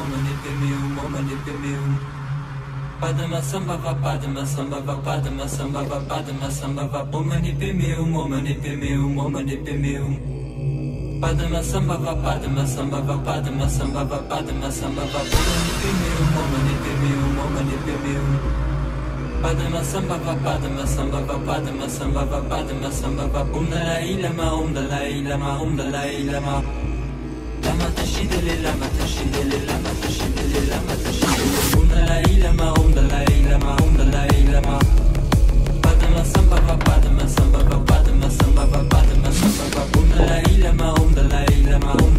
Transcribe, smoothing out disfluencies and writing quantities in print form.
Padma Sambhava Padma Sambhava Padma Sambhava Padma Sambhava Om Mani Padme Hum Om Mani Padme Hum Om Mani Padme Hum Padma Sambhava Padma Sambhava Padma Sambhava Padma Sambhava Om Mani Padme Hum Om Mani Padme Hum Padma Sambhava Padma Sambhava Padma Sambhava Padma Sambhava Om Dalai Lama Om Dalai Lama Om Dalai Lama Lama Tashidele Lama Tashidele Lama Tashidele Lama Tashidele Om Dalai Lama Om Dalai Lama Om Dalai Lama Padma Sambhava Padma Sambhava Padma Sambhava Padma Sambhava Om Dalai Lama Om Dalai Lama Om